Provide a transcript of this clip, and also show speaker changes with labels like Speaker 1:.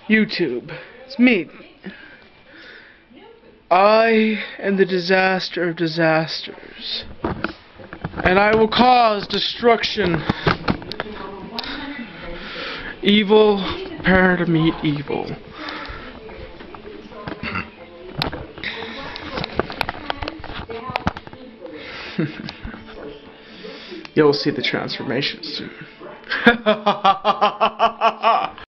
Speaker 1: YouTube. It's me. I am the disaster of disasters. And I will cause destruction. Evil, prepare to meet evil. You'll see the transformation soon.